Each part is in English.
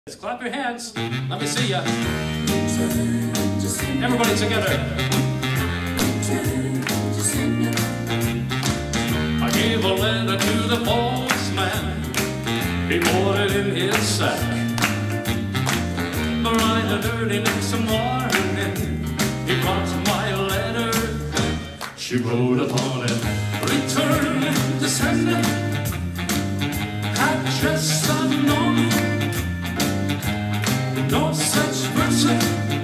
Let's clap your hands. Let me see ya. Everybody together. I gave a letter to the postman. He put it in his sack. Right a dirty next morning, he brought my letter. She wrote upon it, return to sender, address unknown. No such person,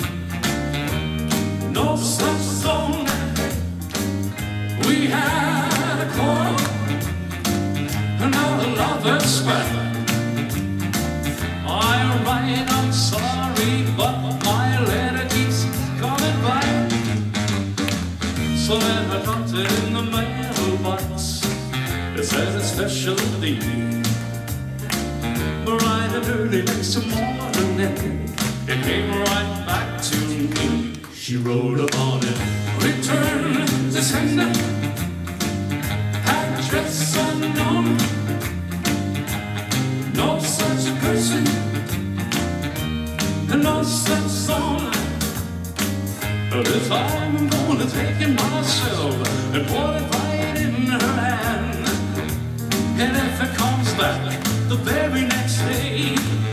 no such zone. We had a quarrel, now the lovers sweat. I write, I'm sorry, but my letter keeps coming back. So then I dropped it in the mailbox. It said a special D. Right at early next morning, it came right back to me. She wrote upon it, return to sender, address unknown. No such person, no such zone. But if I'm gonna take it myself and put it right in her hand, and if it comes back the very next day,